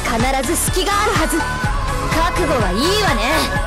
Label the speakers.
Speaker 1: 必ず隙があるはず。覚悟はいいわね。